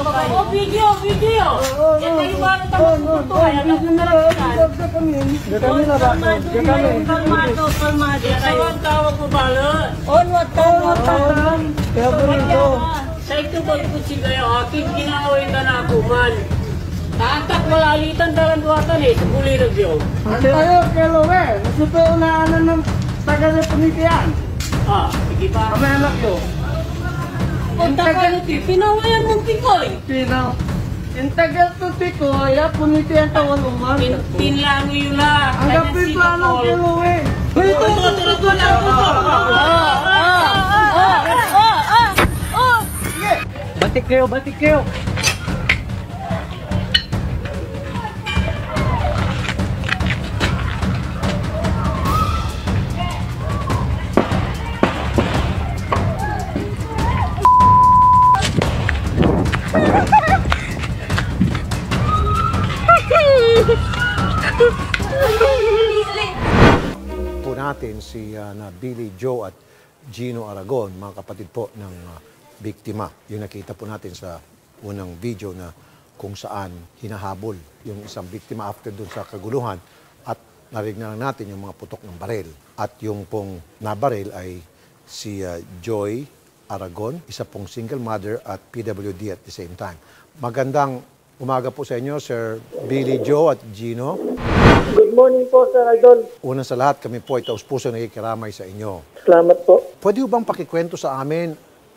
Oh, video. Yan tayo ba na tamang puto? Ayan ang nalakitan. Kalmado. Ang tawag mo ba? Onwat. Kaya po nito. Sa ito ba ito sila yung aking ginawin ka na ako man. Tatak malalitan dalang duwatan eh. Bulirag yun. Ang tayo, kelo eh. Nasuto na ng taga-repunitian. Sige pa. Kami anak ko. Ang tagal pinawayan mong tikoy. Yung tagal to tikoy, punitian tawal umang. Pinlango yun lang. Ang kapit lang ng kelo eh. Ito lang Batik kayo. Po natin si Billy Joe at Gino Aragon, mga kapatid po ng biktima. Yung nakita po natin sa unang video na kung saan hinahabol yung isang biktima after dun sa kaguluhan at narinig na lang natin yung mga putok ng baril. At yung pong nabaril ay si Joy Aragon, isa pong single mother at PWD at the same time. Magandang umaga po sa inyo, Sir Billy Joe at Gino. Good morning po, Sir Idol. Una sa lahat, kami po ay taus-puso nakikiramay sa inyo. Salamat po. Pwede bang pakikwento sa amin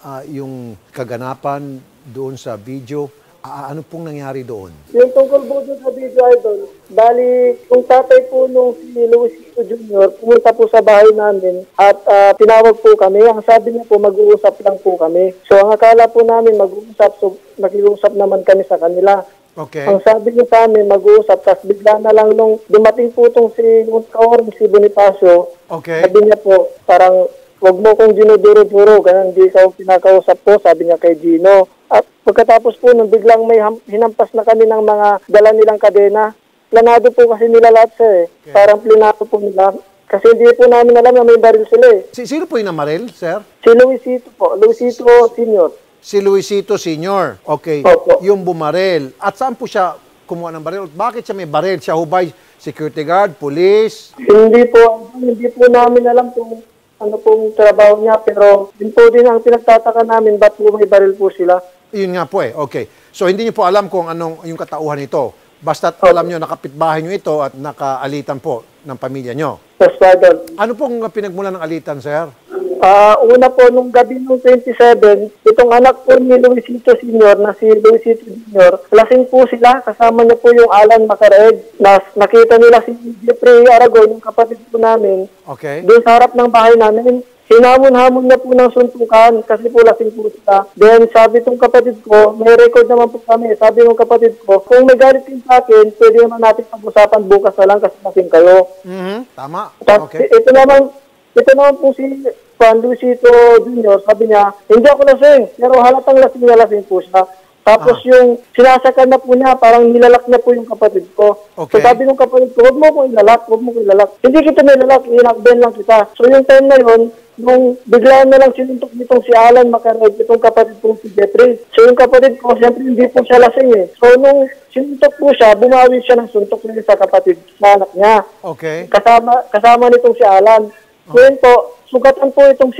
yung kaganapan doon sa video? Ano pong nangyari doon? Yung tungkol po doon sa video, Idol, bali, yung tatay po nung si Luisito Jr., pumunta po sa bahay namin at tinawag po kami. Ang sabi niya po, mag-uusap lang po kami. So, ang akala po namin mag-uusap, so nag-uusap naman kami sa kanila. Okay. Ang sabi niya sa amin, mag-uusap, tapos bigla na lang nung dumating po itong si Bonifacio, Okay. sabi niya po, parang, wag mo kong dinuduro-duro, ganun, hindi ka pinakausap po, sabi niya kay Gino. At pagkatapos po, nung biglang may hinampas na kami ng mga dala nilang kadena, planado po kasi nila lahat siya eh. Okay. Parang planado po nila. Kasi hindi po namin alam na may baril sila eh. Sino po yung namaril, sir? Si Luisito po, Luisito Sr. Si Luisito Sr. Okay. Opo. Yung bumaril. At saan po siya kumuha ng baril? Bakit siya may baril? Siya hubay security guard, police? Hindi po namin alam kung ano pong trabaho niya, pero yun po din ang pinagtataka namin, ba't po may baril po sila. Yun nga po eh. Okay. So hindi niyo po alam kung anong yung katauhan nito. Basta't alam niyo nakapitbahay niyo ito at nakaalitan po ng pamilya niyo. Yes, Father. Ano pong pinagmulan ng alitan, sir? Una po, nung gabi ng 27, itong anak po ni Luisito Sr. na si Luisito Jr., lasing po sila, kasama niya po yung Alan Macared. Nakita nila si Jeffrey Aragon, yung kapatid po namin, Okay. doon sa harap ng bahay namin. Hinamon-hamon niya po ng suntukan kasi po lasing po sila. Then sabi tong kapatid ko, may record naman po kami. Sabi ng kapatid ko, kung may galit din sa akin, pwede naman natin pag-usapan bukas na lang kasi lasing kayo. Tama. Tapos Okay. ito naman po si Juan Luisito Jr., sabi niya, hindi ako lasing, pero halatang lasing po siya. Tapos yung sinasakal na po niya, parang nilalak niya po yung kapatid ko. Okay. So sabi ng kapatid ko, huwag mo ko ilalak. Hindi kita nilalak, inakben lang kita. So yung time na yun, nung bigla na lang sinuntok nitong si Alan Macared, itong kapatid ko si Jeffrey. So yung kapatid ko, siyempre hindi po siya lasing eh. So nung sinuntok po siya, bumawi siya ng suntok niya sa kapatid na anak niya. Okay. Kasama nitong si Alan. Ngayon po, sugatan po itong si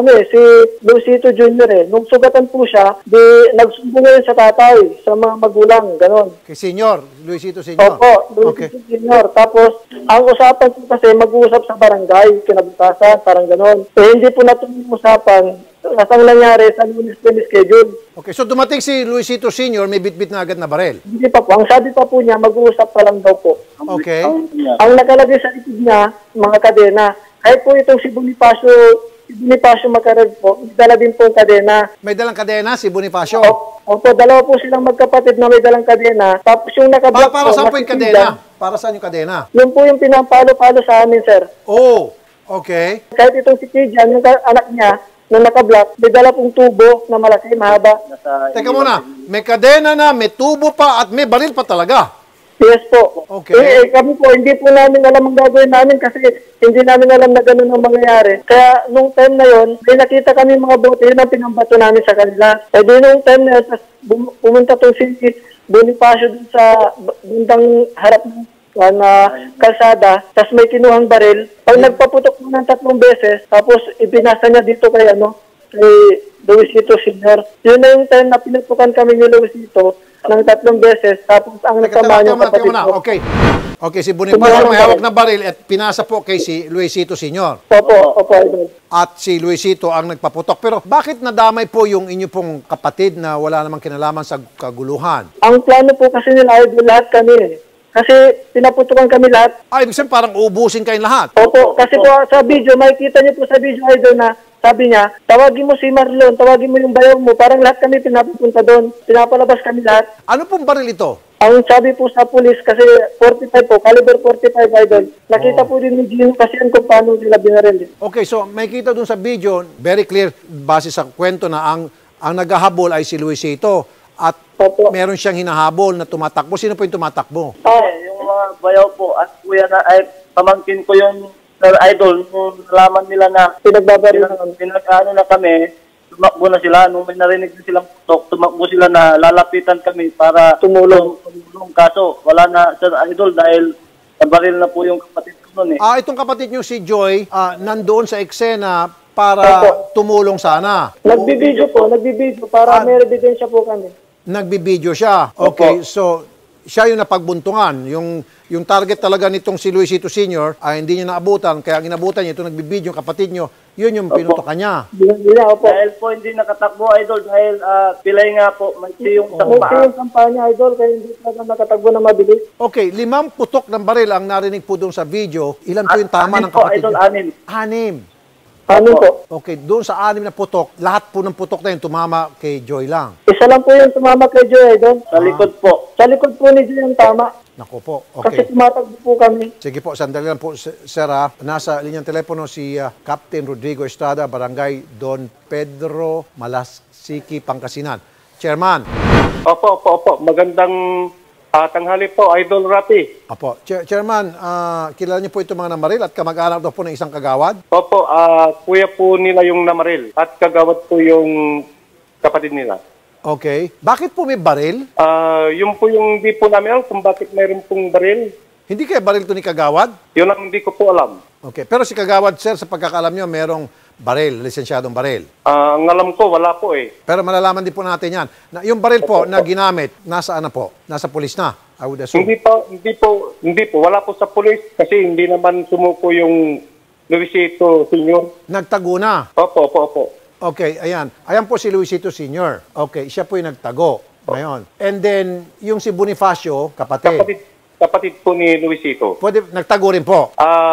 Luisito Jr. eh. Nung sugatan po siya, nagsumbong ngayon sa tatay, sa mga magulang, ganon. Kay Senior, Luisito Senior. Opo, Luisito Jr. Tapos, ang usapan po kasi mag-uusap sa barangay, kinabukasan, parang ganon. Eh, hindi po natin usapan. Ang nangyari sa Lunes schedule. Okay, so dumating si Luisito Senior, may bit-bit na agad na barel. Hindi pa po. Ang sabi pa po niya, mag-uusap pa lang daw po. Okay. Ang nakalagay sa likod niya, mga kadena, kahit po itong si Bonifacio Macared po, dala din po ang kadena. May dalang kadena si Bonifacio. Opo, dalawa po silang magkapatid na may dalang kadena. Tapos yung nakablock Para saan po yung kadena? Para saan yung kadena? Yun po yung pinampalo-palo sa amin, sir. Oh, okay. Kahit itong si Kijan, yung anak niya, na nakablock, may dala pong tubo na malaki, mahaba. Teka muna, may kadena na, may tubo pa, at may baril pa talaga. Yes po. Okay. Kami po, hindi po namin alam ang gagawin namin kasi hindi namin alam na gano'n ang mangyayari. Kaya nung time na yon, may nakita kami mga bote, yun ang pinambato namin sa kanila. Eh di nung time na yun, pumunta to si Bonifacio dun sa bundang harap ng na kalsada, tapos may kinuhang baril. Pag nagpaputok mo ng 3 beses, tapos ibinasa niya dito kay Luisito Sr. Yun na yung time na pinutukan kami ni Luisito ng 3 beses, tapos ang nasama niya kapatid ko. Okay, si Bonifacio may hawak na baril at pinasa po kay si Luisito Sr. Opo, idol. At si Luisito ang nagpaputok. Pero bakit nadamay po yung inyo pong kapatid na wala namang kinalaman sa kaguluhan? Ang plano po kasi nila, idol, lahat kami. Kasi pinaputukan kami lahat. Ibig sabihin parang uubusin kayong lahat. Opo, kasi po sa video, makikita niyo po sa video, idol, na sabi niya, tawagin mo si Marlon, tawagin mo yung bayaw mo, parang lahat kami pinapupunta doon. Pinapalabas kami lahat. Ano pong baril ito? Ang sabi po sa pulis, kasi 45 po, caliber 45, idol. Nakita po din ni Gino kasi kung paano nila binaril. Okay, so may kita dun sa video, very clear, base sa kwento na ang naghahabol ay si Luisito at Opo. meron siyang hinahabol na tumatakbo. Sino po yung tumatakbo? Yung mga bayaw po at kuya na ay pamangkin ko yung idol nung nalaman nila na Pinagbabaril. pinag-ano na kami, tumakbo na sila. Nung may narinig na silang putok, tumakbo sila na lalapitan kami para Tumulong. Kaso wala na, sir idol, dahil nabaril na po yung kapatid ko noon eh. Itong kapatid niyo si Joy, nandoon sa eksena para Opo. tumulong sana. Nagbibideo para may ebidensya po kami. Nagbibideo siya. Okay, so siya yung napagbuntungan. Yung target talaga nitong si Luisito Sr. ay hindi niya naabutan. Kaya ang inabutan niya, ito nagbibideo yung kapatid niyo, yun yung pinutokan niya. Opo. Dahil po hindi nakatakbo idol dahil pilay nga po, may yung sa May paa. yung kampanya, idol, kaya hindi talaga nakatagbo na mabilis. Okay, 5 putok ng baril ang narinig po doon sa video. Ilan po yung tama ng po, kapatid idol, niyo? 6. 6. Ano po? Okay, doon sa 6 na putok, lahat po ng putok na yun tumama kay Joy lang. Isa lang po yung tumama kay Joy, idol. Sa likod po. Sa likod po ni Joy yung tama. Naku po, Kasi okay. tumatagbo po kami. Sige po, sandali lang po, sir. Nasa linyang telepono si Captain Rodrigo Estrada, Barangay Don Pedro, Malasiki, Pangasinan. Chairman. Opo. Magandang tanghali po, Idol Rapi. Apo. Chairman, kilala niyo po ito mga namaril at kamag-anak daw po ng isang kagawad? Opo, kuya po nila yung namaril at kagawad po yung kapatid nila. Okay. Bakit po may baril? Yung po yung hindi po namin alam kung bakit mayroon pong baril. Hindi kaya baril to ni kagawad? Yun ang hindi ko po alam. Okay. Pero si kagawad, sir, sa pagkakaalam niyo, merong baril, lisensyadong baril. Ang alam ko, wala po eh. Pero malalaman din po natin yan. Yung baril po na ginamit, nasaan na po? Nasa pulis na, I would assume. Hindi po. Wala po sa pulis kasi hindi naman sumuko yung Luisito Sr. Nagtago na. Opo. Okay, ayan. Ayan po si Luisito Sr. Okay, siya po yung nagtago ngayon. And then, yung si Bonifacio, Kapatid po ni Luisito. pwede, nagtago rin po.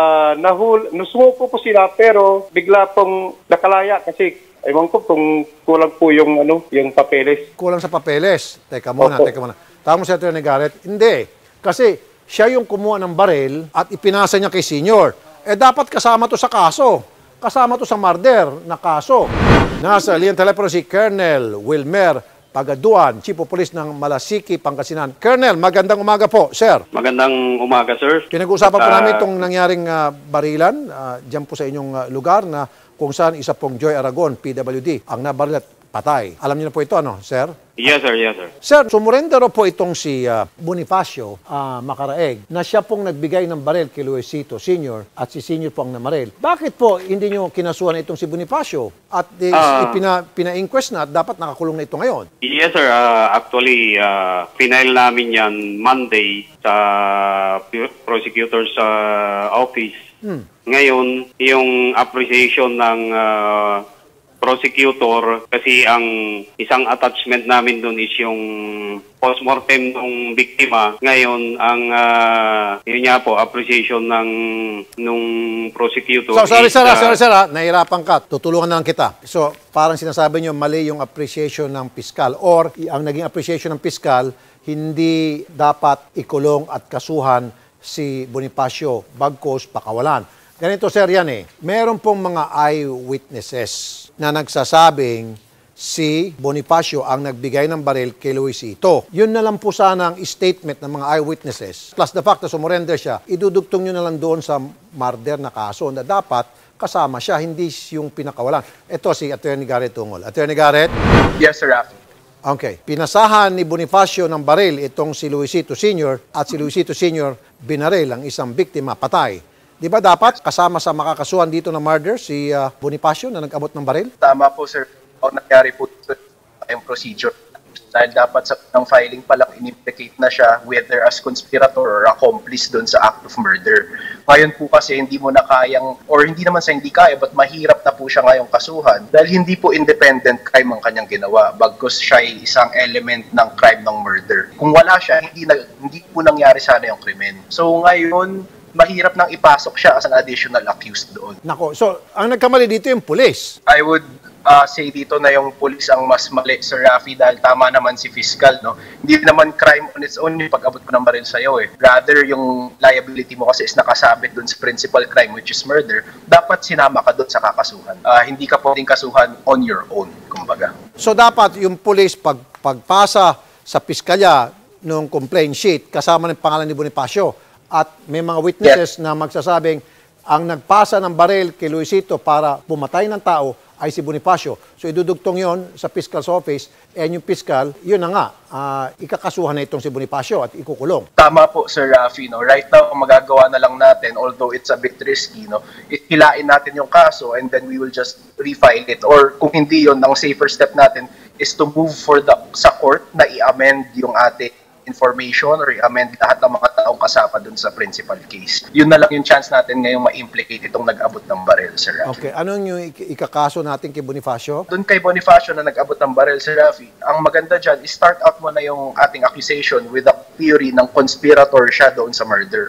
Nasuko po sila pero bigla pong nakalaya kasi ewan ko kung kulang po yung papeles. Kulang sa papeles. Teka muna. Tama mo si Atty. Garrett? Hindi. Kasi siya yung kumuha ng baril at ipinasa niya kay senior. Dapat kasama to sa kaso. Kasama to sa murder na kaso. Nasa liyan telepono si Colonel Wilmer Pagaduan, Chief of Police ng Malasiki, Pangasinan. Colonel, magandang umaga po, sir. Magandang umaga, sir. Pinag-uusapan po namin itong nangyaring barilan dyan po sa inyong lugar na kung saan isa pong Joy Aragon, PWD, ang nabaril at patay. Alam niyo na po ito, ano, sir? Yes, sir. Sir, sumurenda ro po itong si Bonifacio Macaraeg na siya pong nagbigay ng baril kay Luisito Sr. at si Sr. po ang namaril. Bakit po hindi nyo kinasuhan itong si Bonifacio at pina-inquest na at dapat nakakulong na ito ngayon? Yes, sir. Actually, final namin yan Monday sa prosecutor's office. Ngayon, yung appreciation ng prosecutor kasi ang isang attachment namin doon is yung postmortem ng biktima. Ngayon, ang yun nga po, appreciation nung prosecutor. So, sorry, sir. Nahirapan ka. Tutulungan na lang kita. So, parang sinasabi nyo, mali yung appreciation ng piskal or ang naging appreciation ng piskal, hindi dapat ikulong at kasuhan si Bonifacio bagkos pakawalan. Ganito, sir, yan eh. Meron pong mga eyewitnesses na nagsasabing si Bonifacio ang nagbigay ng baril kay Luisito. Yun na lang po sana ang statement ng mga eyewitnesses. Plus the fact na sumurrender siya, idudugtong nyo na lang doon sa murder na kaso na dapat kasama siya, hindi yung pinakawalan. Ito si Attorney Garrett Tungol. Attorney Garrett? Yes, Sir Rafi. Okay. Pinasahan ni Bonifacio ng baril itong si Luisito Sr. at si Luisito Sr. binaril ang isang biktima, patay. Di ba dapat kasama sa makakasuhan dito ng murder si Bonifacio na nag-abot ng baril? Tama po, Sir. O nangyari po yung procedure. Dahil dapat sa ng filing pa lang in-implicate na siya whether as conspirator or accomplice doon sa act of murder. Ngayon po kasi hindi mo na kayang, or hindi naman sa hindi kaya, but mahirap na po siya ngayong kasuhan dahil hindi po independent crime ang kanyang ginawa bagkus siya ay isang element ng crime ng murder. Kung wala siya, hindi po nangyari sana yung krimen. So ngayon, mahirap nang ipasok siya as an additional accused doon. Nako, so ang nagkamali dito yung pulis. I would say dito na yung police ang mas mali, Sir Rafi, dahil tama naman si fiscal, no? Hindi naman crime on its own yung pag-abot ko ng baril sa'yo, eh. Rather, yung liability mo kasi is nakasabit dun sa principal crime, which is murder. Dapat sinama ka dun sa kakasuhan. Hindi ka pwedeng kasuhan on your own, kumbaga. So dapat yung police pagpasa sa piskalya ng complaint sheet kasama ng pangalan ni Bonifacio at may mga witnesses na magsasabing ang nagpasa ng baril kay Luisito para pumatay ng tao ay si Bonifacio. So idudugtong yon sa fiscal's office and yung fiscal, yun na nga, ikakasuhan na itong si Bonifacio at ikukulong. Tama po, Sir Rafi. No? Right now, ang magagawa na lang natin, although it's a bit risky, no, hilain natin yung kaso and then we will just refile it. Or kung hindi yun, ang safer step natin is to move sa court na i-amend yung ating information or i-amend lahat ng mga taong kasama dun sa principal case. Yun na lang yung chance natin ngayong ma-implicate itong nag-abot ng baril, Sir Rafi. Okay, anong yung ikakaso natin kay Bonifacio? Doon kay Bonifacio na nag-abot ng baril, Sir Rafi, ang maganda dyan is start out mo na yung ating accusation with the theory ng conspirator siya doon sa murder.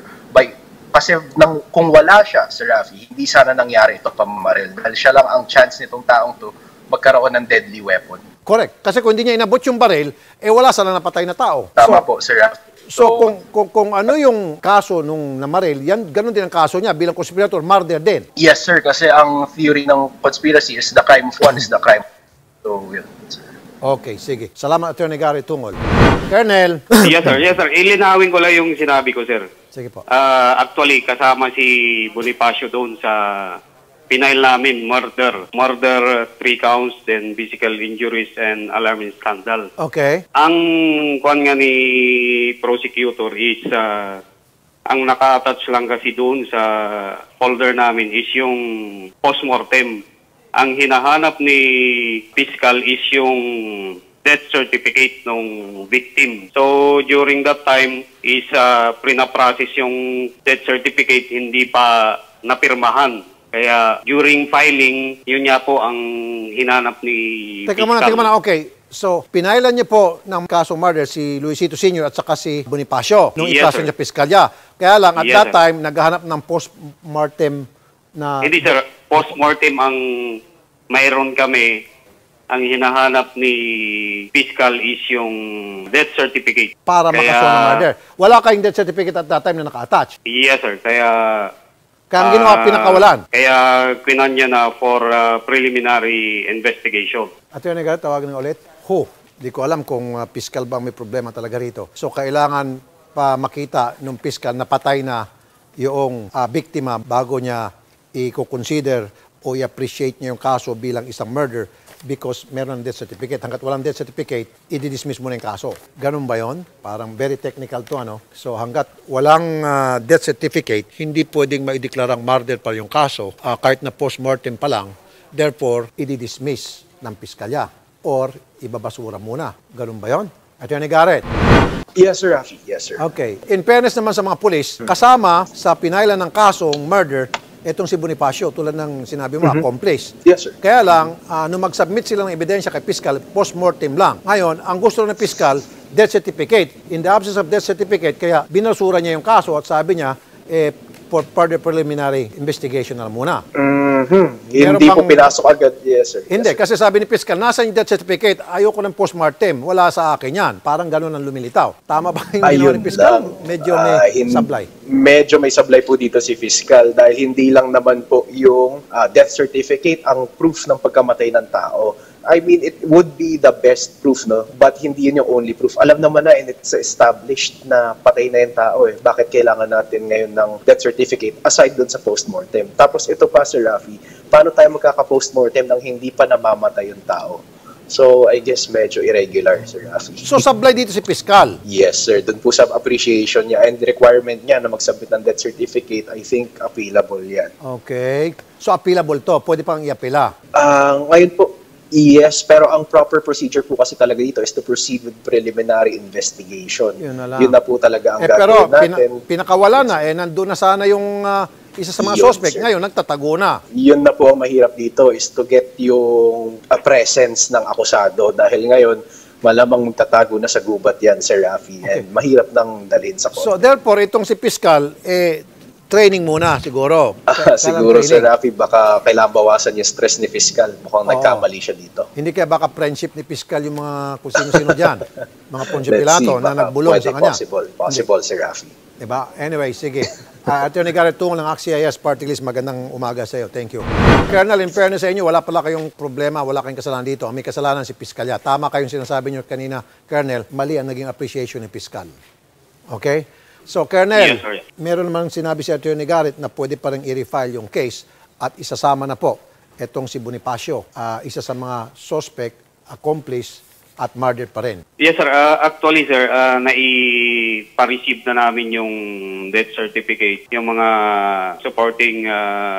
Kasi kung wala siya, Sir Rafi, hindi sana nangyari itong pamamaril dahil siya lang ang chance nitong taong to magkaroon ng deadly weapon. Correct. Kasi kung hindi niya inabot yung baril, wala sana napatay na tao. Tama po, Sir Rafi. So kung ano yung kaso nung namaril, yan ganun din ang kaso niya bilang conspirator, murder din. Yes, sir, kasi ang theory ng conspiracy is the crime of one is the crime. So, yun. Okay, sige. Salamat, Attorney Garrett Tungol. Colonel. Yes, sir. Ilinawin ko lang yung sinabi ko, sir. Sige po. Actually, kasama si Bonifacio doon sa pinail namin, murder. Murder, 3 counts, then physical injuries and alarming scandal. Okay. Ang kuwan nga ni prosecutor is, ang naka-attach lang kasi doon sa folder namin is yung postmortem. Ang hinahanap ni fiscal is yung death certificate ng victim. So, during that time is pre-process yung death certificate, hindi pa napirmahan. Kaya during filing, yun nga po ang hinanap ni Teka muna, okay. So, pinailan niyo po ng kaso murder si Luisito Sr. at saka si Bonifacio nung ikaso niya piskalya. Kaya lang, at that time, naghahanap ng post-mortem na... Hindi, sir. Post-mortem ang mayroon kami. Ang hinahanap ni fiscal is yung death certificate. Para makasuhan ng murder. Wala kayong death certificate at that time na naka-attach. Yes, sir. Kaya ang ginawa, pinakawalan. Kaya kinan niya na for preliminary investigation. Attorney Garrett, tawagan nga ulit. Di ko alam kung fiscal ba may problema talaga rito. So, kailangan pa makita nung fiscal na patay na yung biktima bago niya i-consider o i-appreciate niya yung kaso bilang isang murder because meron ng death certificate. Hanggat walang death certificate, i-dismiss mo na yung kaso. Ganun ba yun? Parang very technical to, ano? So hanggat walang death certificate, hindi pwedeng maideklarang murder pa yung kaso kahit na post-mortem pa lang. Therefore, i-dismiss ng piskalya or ibabasura muna. Ganun ba yun? Attorney Garrett? Yes, sir, Rafi. Yes, sir. Okay. In fairness naman sa mga pulis, kasama sa pinailan ng kasong murder, itong si Bonifacio, tulad ng sinabi mo, accomplice. Yes, sir. Kaya lang, nung mag-submit sila ng ebidensya kay fiscal, post-mortem lang. Ngayon, ang gusto ng fiscal, death certificate. In the absence of death certificate, kaya binasura niya yung kaso at sabi niya, for further preliminary investigation na muna. Hindi po pinasok agad. Yes, sir. Hindi, kasi sabi ni fiscal, nasa yung death certificate, ayoko ng post-mortem, wala sa akin yan. Parang ganun ang lumilitaw. Tama ba yung ginawa ni fiscal? Medyo may sablay. medyo may sablay po dito si Fiscal dahil hindi lang naman po yung death certificate ang proof ng pagkamatay ng tao. I mean, it would be the best proof, no? But hindi yun yung only proof. Alam naman na, and it's established na patay na yung tao eh. Bakit kailangan natin ngayon ng death certificate aside dun sa postmortem? Tapos ito pa, Sir Rafi, paano tayo magkaka-postmortem nang hindi pa namamatay yung tao? So, I guess medyo irregular, Sir Rafi. So, sablay dito si Piskal. Yes, sir. Doon po sa appreciation niya and requirement niya na mag-submit ng death certificate, I think appealable yan. Okay. So, appealable to. Pwede pang i-apela. Ngayon po, yes, pero ang proper procedure po kasi talaga dito is to proceed with preliminary investigation. Yun na lang. Yun na po talaga ang Pero, gagawin natin. pinakawala na. Nandun na sana yung isa sa mga Yun, suspect. sir. Ngayon, nagtatago na. Yun na po ang mahirap dito is to get yung presence ng akusado dahil ngayon malamang magtatago na sa gubat yan, Sir Rafi, and mahirap nang dalhin sa So, court. therefore, itong si Piskal, training muna siguro. Siguro, Training. Sir Rafi, baka kailangan bawasan yung stress ni Fiscal. Mukhang nagkamali siya dito. Hindi kaya baka friendship ni Piskal yung mga kung sino-sino dyan. Mga Poncio Let's Pilato see, na baka nagbulong pwede, sa kanya. Possible, Sir Rafi. Diba? Anyway, sige. Attorney Garrett Tung ng AXIS Party List, magandang umaga sa iyo. Thank you. Colonel, in fairness sa inyo, wala pala kayong problema, wala kayong kasalanan dito. Ang may kasalanan si Piskalya. Tama kayong sinasabi niyo kanina, Colonel, mali ang naging appreciation ni Piskal. Okay? So, Colonel, Yes, sir. meron naman sinabi si Attorney Garrett na pwede pa rin i-refile yung case at isasama na po itong si Bonifacio, isa sa mga suspect, accomplice, at murder pa rin. Yes, sir. Actually, sir, naipa-receive na namin yung death certificate, yung mga supporting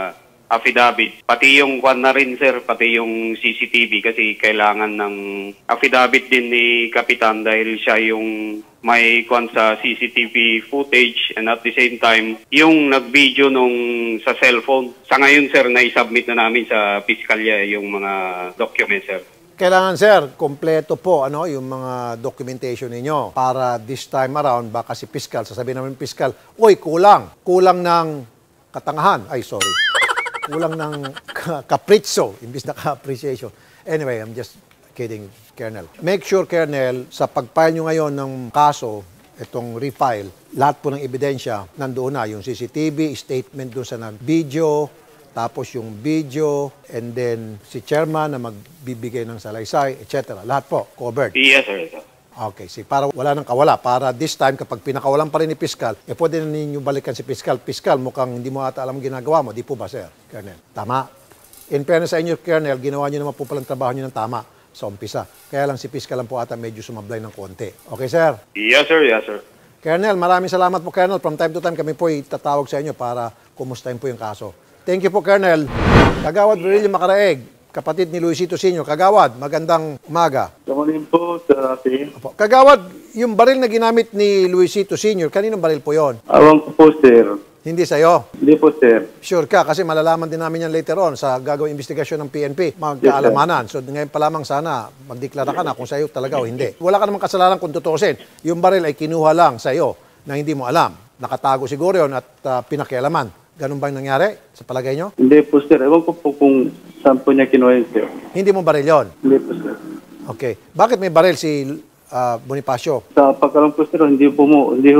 affidavit. Pati yung kwan na rin, sir, pati yung CCTV kasi kailangan ng affidavit din ni Kapitan dahil siya yung may kwan sa CCTV footage and at the same time, yung nag-video nung sa cellphone. Sa ngayon, sir, na-submit na namin sa piskalya yung mga documents, sir. Kailangan, sir, kompleto po yung mga documentation ninyo para this time around, baka si Piskal, sasabihin naman Piskal, uy, kulang ng katangahan. Ay, sorry. Kulang ng kapritso, imbis na ka-appreciation. Anyway, I'm just kidding, Colonel. Make sure, Colonel, sa pag-file nyo ngayon ng kaso, itong refile, lahat po ng ebidensya, nandoon na yung CCTV, statement doon sa nag-video, tapos yung video, and then si chairman na magbibigay ng salaysay, etc. Lahat po, covered. Yes, sir. Okay, para wala nang kawala. Para this time, kapag pinakawalan pa rin ni Piskal, pwede na ninyo balikan si Piskal. Piskal, mukhang hindi mo ata alam ang ginagawa mo. Di po ba, sir? Colonel. Tama. In fairness sa inyo, Colonel, ginawa nyo naman po palang trabaho nyo ng tama sa umpisa. Kaya lang si Piskal lang po ata medyo sumablay ng konti. Okay, sir? Yes, sir. Yes, sir. Colonel, maraming salamat po, Colonel. From time to time, kami po itatawag sa inyo para kumustahin po yung kaso. Thank you po, Colonel. Kagawad Virilio Macaraeg, kapatid ni Luisito Sr. Kagawad, magandang umaga. Kamanin po sa atin. Kagawad, yung baril na ginamit ni Luisito Sr., kaninong baril po yon? Awang ko po, sir. Hindi sa'yo? Hindi po, sir. Sure ka, kasi malalaman din namin yan later on sa gagawing investigasyon ng PNP. Magkaalamanan. So ngayon pa lamang sana magdeklara ka na kung sa'yo talaga o hindi. Wala ka namang kasalanan kung tutuusin. Yung baril ay kinuha lang sa'yo na hindi mo alam. Nakatago siguro yun at pinakialaman. Ganun ba yung nangyari sa palagay nyo? Hindi po, sir. Ewan ko po kung saan po niya kinuha yun, sir. Hindi mo baril yon. Hindi po, sir. Okay. Bakit may baril si Bonifacio? Sa pagkalam po, sir, hindi po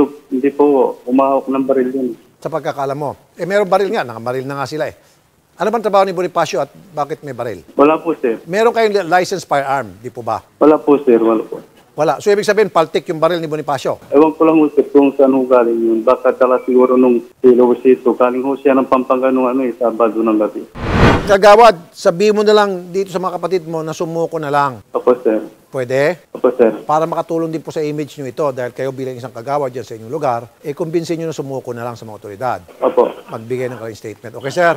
umahok ng baril yun. Sa pagkakaalam mo. Meron baril nga. Nakabaril na nga sila eh. Ano bang trabaho ni Bonifacio at bakit may baril? Wala po, sir. Meron kayong licensed firearm, di po ba? Wala po, sir. Wala po. Wala. So ibig sabihin, paltik yung baril ni Bonifacio. Ewan ko lang ho, sir, kung saan ho galing yun. Baka tala siguro nung si Luisito. Galing ho siya ng Pampanga nung Sabado ng gabi. Kagawad, sabihin mo na lang dito sa mga kapatid mo na sumuko na lang. Opo, sir. Pwede? Opo, sir. Para makatulong din po sa image nyo ito dahil kayo bilang isang kagawad dyan sa inyong lugar, kumbinsin nyo na sumuko na lang sa mga otoridad. Opo. Magbigay ng kanilang statement. Okay, sir?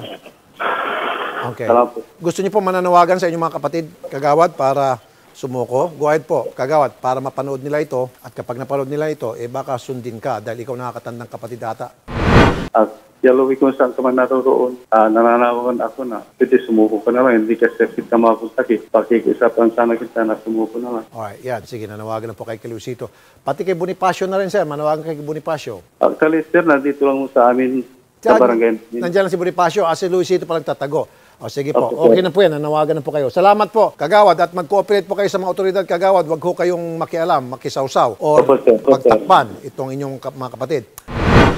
Okay. Salamat po. Gusto nyo po mananawagan sa inyong mga kapatid, kagawad, para sumuko? Go ahead po, kagawad, para mapanood nila ito. At kapag napanood nila ito, baka sundin ka dahil ikaw nakakatandang kapatid ata. At yaluwi kung saan ka man naroon, nananawagan ako na pwede sumuko ka naman. Hindi kasi kita makakonsakit. Pakikisapan sana kita na sumuko naman. Alright, yan. Sige, nanawagan na po kay Luisito. Pati kay Bonifacio na rin, sir. Manawagan kay Bonifacio. Actually, sir, nandito lang sa amin sa barangay. Nandiyan lang si Bonifacio. Si Luisito palang tatago. O sige po. Okay. Okay na po yan. Nanawagan na po kayo. Salamat po, kagawad. At mag-cooperate po kayo sa mga otoridad, kagawad. Huwag ho kayong makialam, makisawsaw, o Opo, sir. pagtakpan itong inyong mga kapatid.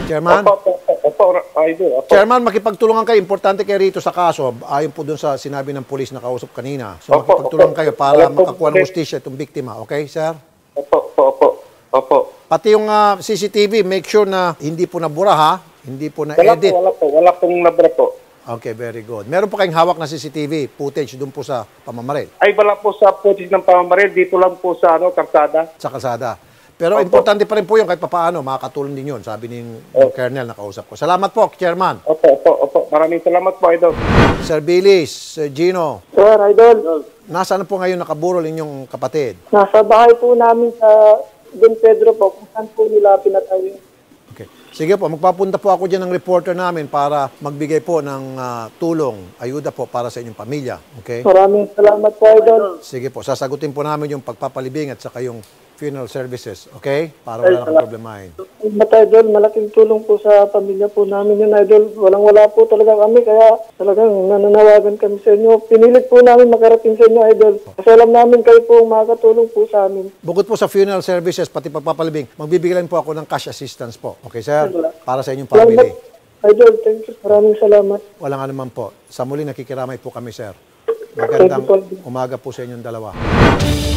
Chairman? Opo, Idol. Opo. Chairman, makipagtulungan kayo. Importante kayo rito sa kaso. Ayon po dun sa sinabi ng pulis na kausap kanina. So, Opo, makipagtulungan opo. kayo para Opo, makakuha ng opo. hustisya itong biktima. Okay, sir? Opo. Pati yung CCTV, make sure na hindi po nabura, ha? Hindi po na-edit. Wala pong nabra po. Okay, very good. Meron po kayong hawak na CCTV footage doon po sa pamamaril, Ay, wala po sa footage ng pamamaril. Dito lang po sa kalsada. sa kalsada. Pero importante pa rin po yun kahit papaano, makakatulong din yun, sabi ni Colonel na kausap ko. Salamat po, Chairman. Opo. Maraming salamat po, Idol. Sir Billis, Sir Gino, Sir, Idol, nasaan po ngayon nakaburol inyong kapatid? nasa bahay po namin sa Don Pedro po, kung saan po nila pinatay. Okay. Sige po, magpapunta po ako dyan ng reporter namin para magbigay po ng tulong, ayuda po para sa inyong pamilya. Okay? Maraming salamat po, Idol. Sige po, sasagutin po namin yung pagpapalibing at saka yung funeral services. Okay? Para wala nang problemahin. Idol, malaking tulong po sa pamilya po namin yun, Idol. Walang-wala po talaga kami, kaya talagang nananawagan kami sa inyo. Pinilit po namin makarating sa inyo, Idol. Kasi alam namin kayo po makakatulong po sa amin. Bukod po sa funeral services, pati pagpapalibing, magbibigay po ako ng cash assistance po. Okay, sir? Para sa inyong family. Idol, thank you. Maraming salamat. Walang anuman po. Sa muli, nakikiramay po kami, sir. Magandang umaga po sa inyong dalawa.